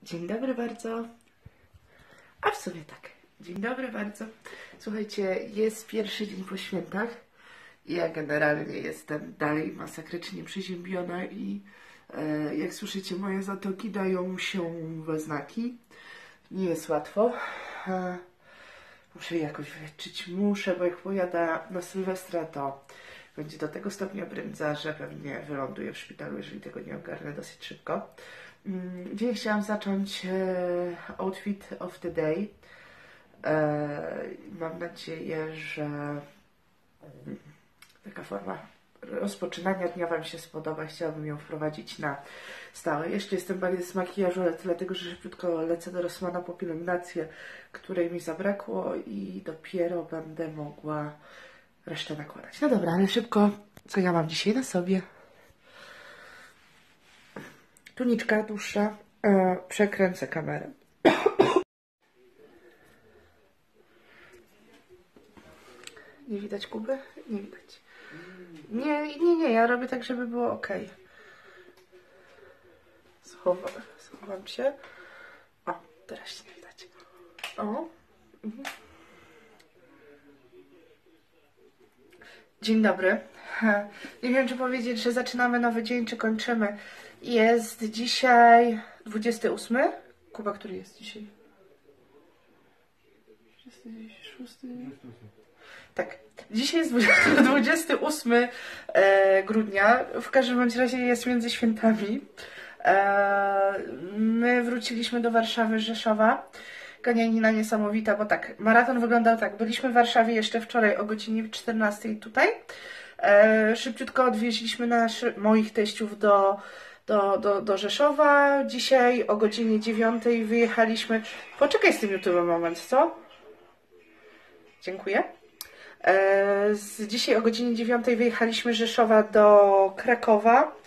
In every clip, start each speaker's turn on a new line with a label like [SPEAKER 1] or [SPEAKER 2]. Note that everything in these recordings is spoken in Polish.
[SPEAKER 1] Dzień dobry bardzo. A w sumie tak. Dzień dobry bardzo. Słuchajcie, jest pierwszy dzień po świętach i ja generalnie jestem dalej masakrycznie przeziębiona i jak słyszycie, moje zatoki dają się we znaki. Nie jest łatwo. Muszę jakoś wyleczyć. Bo jak pojadę na Sylwestra, to będzie do tego stopnia brędza, że pewnie wyląduję w szpitalu, jeżeli tego nie ogarnę dosyć szybko. Dzień chciałam zacząć outfit of the day. Mam nadzieję, że taka forma rozpoczynania dnia Wam się spodoba. Chciałabym ją wprowadzić na stałe. Jeszcze jestem bardzo z makijażu, ale dlatego, że szybciutko lecę do Rossmana po pielęgnację, której mi zabrakło i dopiero będę mogła resztę nakładać. No dobra, ale szybko, co ja mam dzisiaj na sobie. Tuniczka dłuższa. Przekręcę kamerę. Nie widać Kuby? Nie widać. Nie, ja robię tak, żeby było ok. Schowam się. O, teraz się nie widać. O. Dzień dobry. Nie wiem, czy powiedzieć, że zaczynamy nowy dzień, czy kończymy. Jest dzisiaj 28. Kuba, który jest dzisiaj? 26. Tak. Dzisiaj jest 28 grudnia. W każdym bądź razie jest między świętami. My wróciliśmy do Warszawy z Rzeszowa. Ganianina niesamowita, bo tak, maraton wyglądał tak. Byliśmy w Warszawie jeszcze wczoraj o godzinie 14 tutaj. Szybciutko odwieźliśmy moich teściów do Rzeszowa. Dzisiaj o godzinie 9 wyjechaliśmy. Poczekaj z tym YouTube'em moment, co? Dziękuję. Dzisiaj o godzinie 9 wyjechaliśmy z Rzeszowa do Krakowa.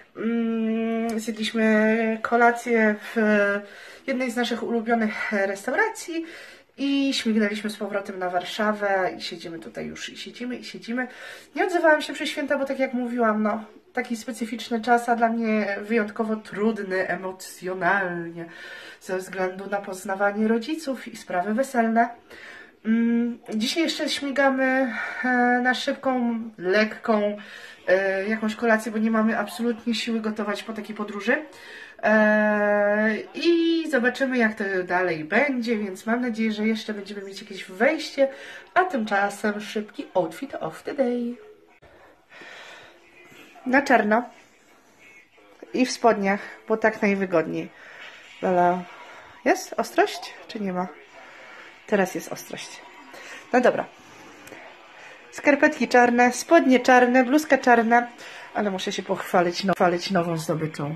[SPEAKER 1] Zjedliśmy kolację w jednej z naszych ulubionych restauracji i śmignęliśmy z powrotem na Warszawę i siedzimy tutaj już i siedzimy. Nie odzywałam się przez święta, bo tak jak mówiłam, no taki specyficzny czas, a dla mnie wyjątkowo trudny emocjonalnie ze względu na poznawanie rodziców i sprawy weselne. Dzisiaj jeszcze śmigamy na szybką, lekką jakąś kolację, bo nie mamy absolutnie siły gotować po takiej podróży. I zobaczymy, jak to dalej będzie, więc mam nadzieję, że jeszcze będziemy mieć jakieś wejście, a tymczasem szybki outfit of the day. Na czarno i w spodniach, bo tak najwygodniej. Ale jest ostrość, czy nie ma? Teraz jest ostrość. No dobra. Skarpetki czarne, spodnie czarne, bluzka czarna, ale muszę się pochwalić nową zdobyczą.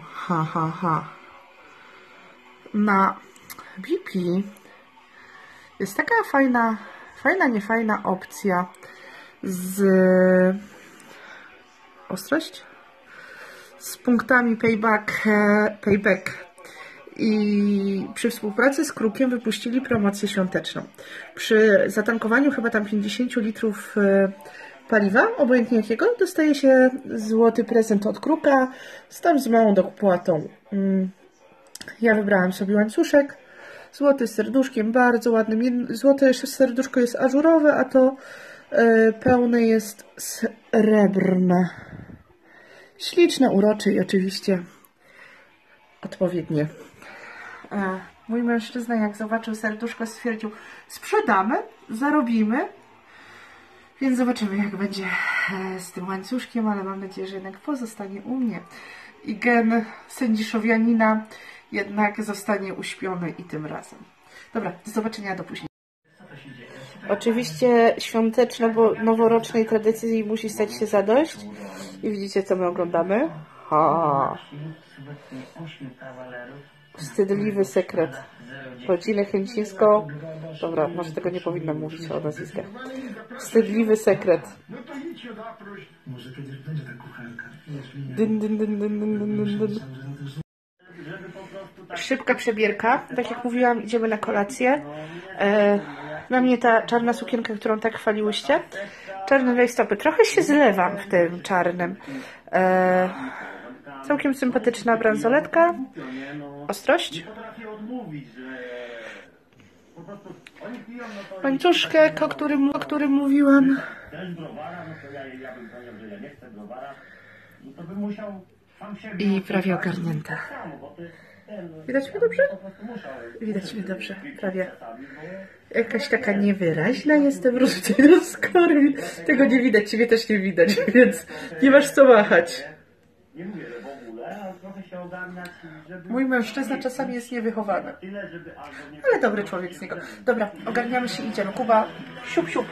[SPEAKER 1] Na BP jest taka fajna, niefajna opcja z ostrość? Z punktami payback. I przy współpracy z Krukiem wypuścili promocję świąteczną. Przy zatankowaniu chyba tam 50 litrów paliwa, obojętnie jakiego, dostaje się złoty prezent od Kruka z małą dopłatą. Ja wybrałam sobie łańcuszek złoty z serduszkiem, bardzo ładnym. Złote serduszko jest ażurowe, a to pełne jest srebrne. Śliczne, urocze i oczywiście odpowiednie. Mój mężczyzna, jak zobaczył serduszko, stwierdził: sprzedamy, zarobimy. Więc zobaczymy, jak będzie z tym łańcuszkiem, ale mam nadzieję, że jednak pozostanie u mnie. I gen sędziszowianina jednak zostanie uśpiony i tym razem. Dobra, do zobaczenia, do później. Oczywiście świąteczno, bo noworocznej tradycji musi stać się zadość. I widzicie, co my oglądamy? Wstydliwy sekret. Rodziny Chęcińsko. Dobra, może tego nie powinnam mówić o nazwiskach. Wstydliwy sekret. Może kiedyś będzie ta kuchenka. Szybka przebierka. Tak jak mówiłam, idziemy na kolację. Na mnie ta czarna sukienka, którą tak chwaliłyście. Czarne rajstopy. Trochę się zlewam w tym czarnym. Całkiem sympatyczna bransoletka. Ostrość. Łańcuszek, o którym mówiłam. I prawie ogarnięta. Widać mnie dobrze? Widać mnie dobrze, prawie. Jakaś taka niewyraźna jestem, wrócę do skóry. Tego nie widać, ciebie też nie widać, więc nie masz co machać. Mój mężczyzna czasami jest niewychowany. Ale dobry człowiek z niego. Dobra, ogarniamy się i idziemy. Kuba, siup, siup.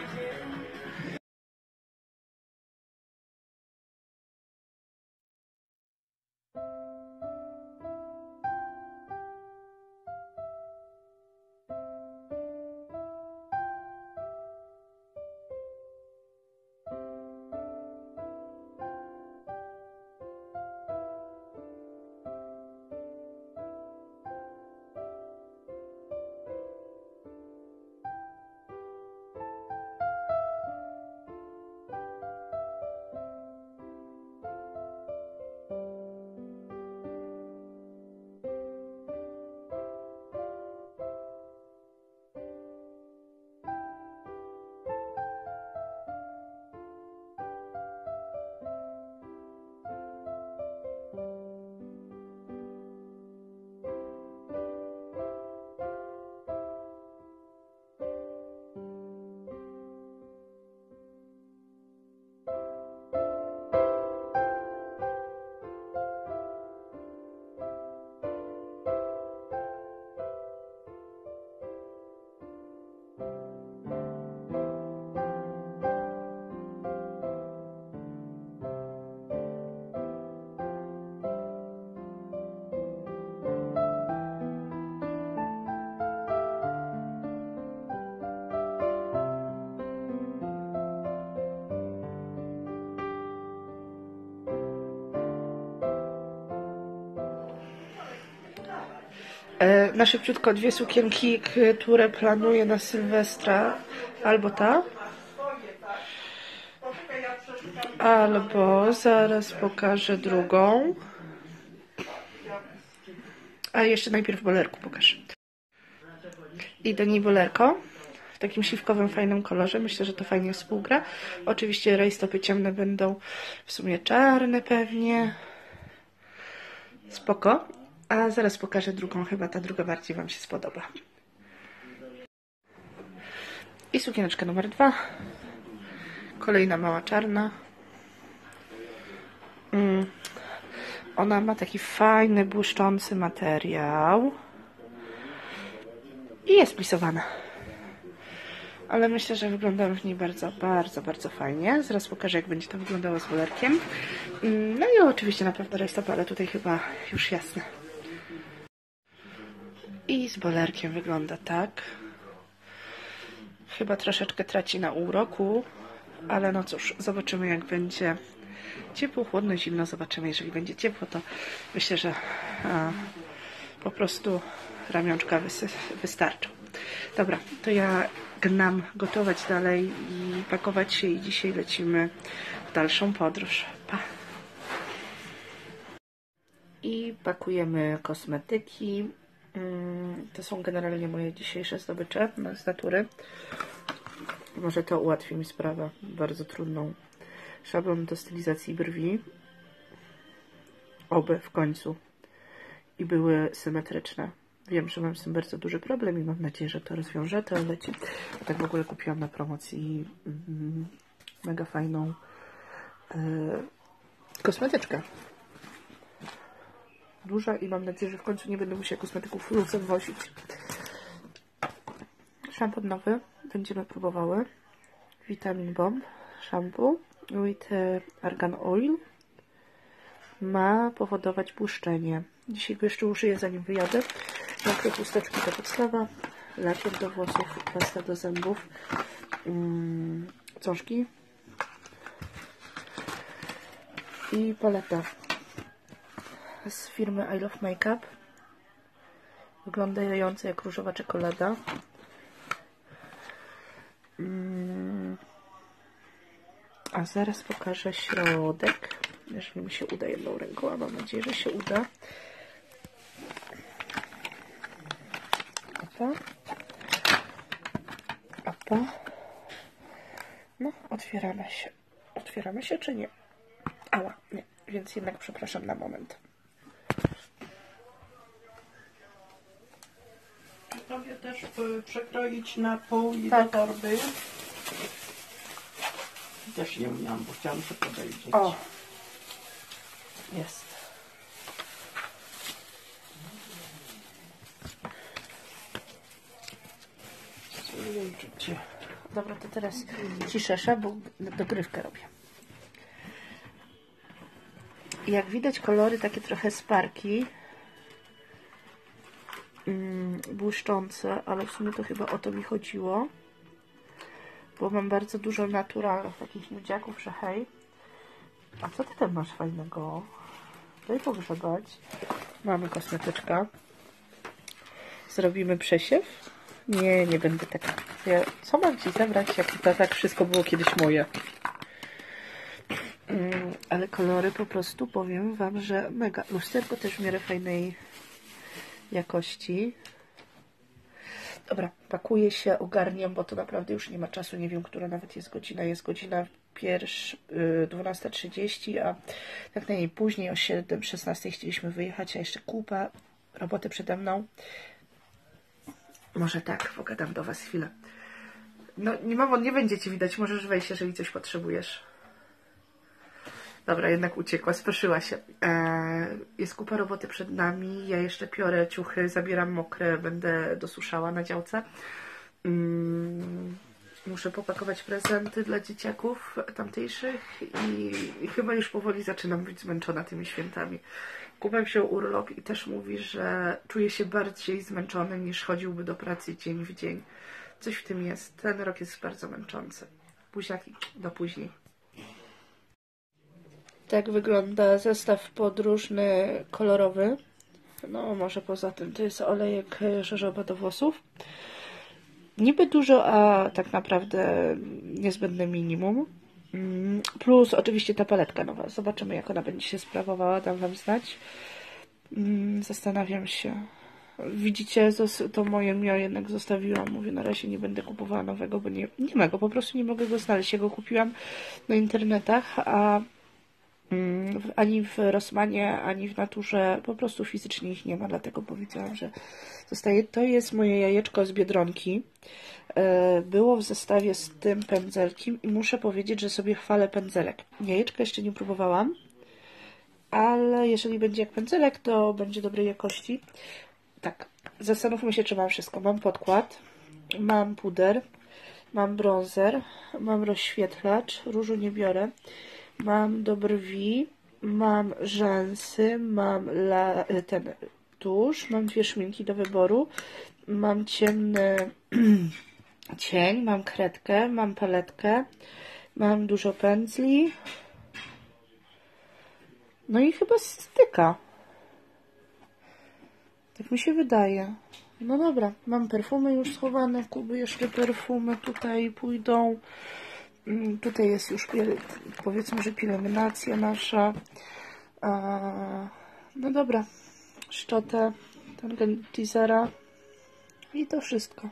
[SPEAKER 1] Na szybciutko 2 sukienki, które planuję na Sylwestra. Albo ta. Albo zaraz pokażę drugą. A jeszcze najpierw bolerku pokażę. I do niej bolerko. W takim siwkowym, fajnym kolorze. Myślę, że to fajnie współgra. Oczywiście rajstopy ciemne będą w sumie czarne pewnie. Spoko. A zaraz pokażę drugą, chyba ta druga bardziej wam się spodoba. I sukieneczka numer 2. Kolejna mała czarna. Ona ma taki fajny, błyszczący materiał. I jest plisowana. Ale myślę, że wygląda w niej bardzo, bardzo, bardzo fajnie. Zaraz pokażę, jak będzie to wyglądało z bolerkiem. No i oczywiście na pewno rajstopy, ale tutaj chyba już jasne. I z bolerkiem wygląda tak. Chyba troszeczkę traci na uroku, ale no cóż, zobaczymy, jak będzie ciepło, chłodno, zimno. Zobaczymy, jeżeli będzie ciepło, to myślę, że po prostu ramionczka wystarczą. Dobra, to ja gnam gotować dalej i pakować się i dzisiaj lecimy w dalszą podróż. Pa! I pakujemy kosmetyki. To są generalnie moje dzisiejsze zdobycze z natury. Może to ułatwi mi sprawę bardzo trudną. Szablon do stylizacji brwi. Oby w końcu. I były symetryczne. Wiem, że mam z tym bardzo duży problem i mam nadzieję, że to rozwiąże. To leci. A tak w ogóle kupiłam na promocji mega fajną kosmetyczkę. Duża i mam nadzieję, że w końcu nie będę musiała kosmetyków luzem wozić. Szampon nowy będziemy próbowały. Vitamin Bomb shampoo with argan oil. Ma powodować błyszczenie. Dzisiaj go jeszcze użyję, zanim wyjadę. Mokre chusteczki to podstawa. Lakier do włosów, pasta do zębów. Cążki. I paleta z firmy I Love Makeup, wyglądająca jak różowa czekolada. A zaraz pokażę środek. Jeżeli mi się uda jedną ręką, a mam nadzieję, że się uda. Opa. Opa. No, otwieramy się. Otwieramy się, czy nie? Ała, nie. Więc jednak przepraszam na moment.
[SPEAKER 2] Tobie też przekroić na pół i
[SPEAKER 1] Tak.
[SPEAKER 2] do torby. Też nie umiałam, bo chciałam się podejrzeć.
[SPEAKER 1] O! Jest.
[SPEAKER 2] Cię.
[SPEAKER 1] Dobra, to teraz ciszę, bo dogrywkę robię. Jak widać, kolory takie trochę sparki. Błyszczące, ale w sumie to chyba o to mi chodziło. Bo mam bardzo dużo naturalnych takich nudziaków, że hej. A co ty tam masz fajnego? Daj pogrzebać. Mamy kosmetyczka. Zrobimy przesiew? Nie, nie będę taka. Co mam ci zabrać, jak to tak wszystko było kiedyś moje? Ale kolory po prostu, powiem wam, że mega. Lusterko też w miarę fajnej jakości. Dobra, pakuję się, ogarniam, bo to naprawdę już nie ma czasu. Nie wiem, która nawet jest godzina. Jest godzina 12:30, a tak najpóźniej o 7:16 chcieliśmy wyjechać, a jeszcze kupa roboty przede mną. Może tak, pogadam do was chwilę. No, nie będziecie widać, możesz wejść, jeżeli coś potrzebujesz. Dobra, jednak uciekła, spieszyła się. Jest kupa roboty przed nami. Ja jeszcze piorę ciuchy, zabieram mokre, będę dosuszała na działce. Muszę popakować prezenty dla dzieciaków tamtejszych i chyba już powoli zaczynam być zmęczona tymi świętami. Kuba wziął urlop i też mówi, że czuje się bardziej zmęczony niż chodziłby do pracy dzień w dzień. Coś w tym jest. Ten rok jest bardzo męczący. Buziaki, do później. Tak wygląda zestaw podróżny, kolorowy. No, może poza tym to jest olejek żożoba do włosów. Niby dużo, a tak naprawdę niezbędne minimum. Plus oczywiście ta paletka nowa. Zobaczymy, jak ona będzie się sprawowała. Dam wam znać. Zastanawiam się. Widzicie, to moje ja jednak zostawiłam. Mówię, na razie nie będę kupowała nowego, bo nie ma go. Po prostu nie mogę go znaleźć. Ja go kupiłam na internetach, a ani w Rossmanie, ani w Naturze po prostu fizycznie ich nie ma, dlatego powiedziałam, że zostaje. To jest moje jajeczko z Biedronki. Było w zestawie z tym pędzelkiem i muszę powiedzieć, że sobie chwalę pędzelek. Jajeczka jeszcze nie próbowałam, ale jeżeli będzie jak pędzelek, to będzie dobrej jakości. Tak, zastanówmy się, czy mam wszystko. Mam podkład, mam puder, mam bronzer, mam rozświetlacz, różu nie biorę. Mam do brwi, mam rzęsy, mam ten tusz, mam 2 szminki do wyboru, mam ciemny cień, mam kredkę, mam paletkę, mam dużo pędzli, no i chyba styka. Tak mi się wydaje. No dobra, mam perfumy już schowane, Kuby jeszcze perfumy tutaj pójdą. Tutaj jest już, powiedzmy, że pielęgnacja nasza. No dobra, szczotę, ten teasera i to wszystko.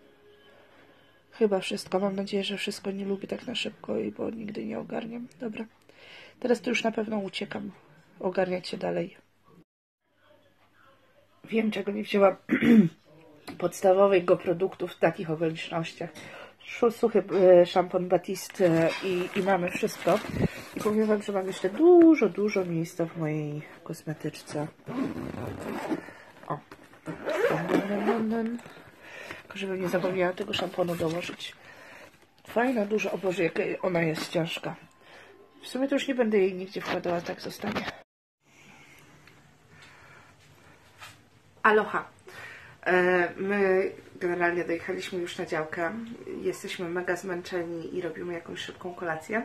[SPEAKER 1] Chyba wszystko. Mam nadzieję, że wszystko nie lubię tak na szybko, bo nigdy nie ogarniam. Dobra, teraz to już na pewno uciekam. Ogarniać się dalej. Wiem, czego nie wzięłam podstawowych produktów w takich okolicznościach. Suchy szampon Batiste i mamy wszystko. I powiem wam, że mam jeszcze dużo miejsca w mojej kosmetyczce. O. Tylko żebym nie zapomniała tego szamponu dołożyć. Fajna, duża. O Boże, jaka ona jest ciężka. W sumie to już nie będę jej nigdzie wkładała, tak zostanie. Aloha. My generalnie dojechaliśmy już na działkę. Jesteśmy mega zmęczeni i robimy jakąś szybką kolację.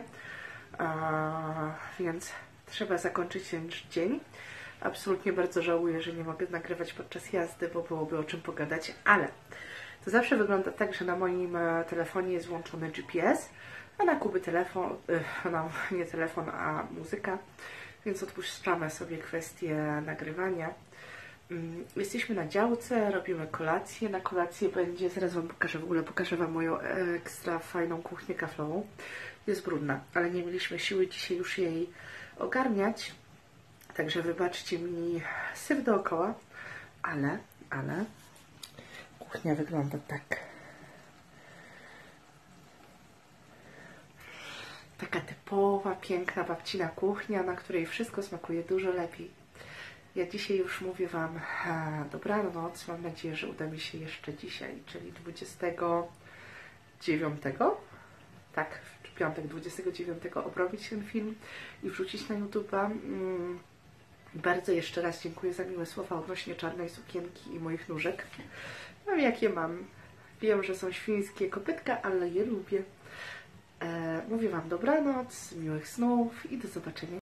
[SPEAKER 1] Więc trzeba zakończyć ten dzień. Absolutnie bardzo żałuję, że nie mogę nagrywać podczas jazdy, bo byłoby o czym pogadać, ale to zawsze wygląda tak, że na moim telefonie jest włączony GPS, a na Kuby telefon, nie telefon, a muzyka. więc odpuszczamy sobie kwestię nagrywania. Jesteśmy na działce, robimy kolację. Na kolację będzie, zaraz Wam pokażę, w ogóle pokażę Wam moją ekstra fajną kuchnię kaflową. Jest brudna, ale nie mieliśmy siły dzisiaj już jej ogarniać. Także wybaczcie mi syf dookoła, ale kuchnia wygląda tak. Taka typowa, piękna babcina kuchnia, na której wszystko smakuje dużo lepiej. Ja dzisiaj już mówię Wam dobranoc. Mam nadzieję, że uda mi się jeszcze dzisiaj, czyli 29. Tak, w piątek 29 obrobić ten film i wrzucić na YouTube'a. Bardzo jeszcze raz dziękuję za miłe słowa odnośnie czarnej sukienki i moich nóżek. Mam jakie mam. Wiem, że są świńskie kopytka, ale je lubię. Mówię Wam dobranoc, miłych snów i do zobaczenia.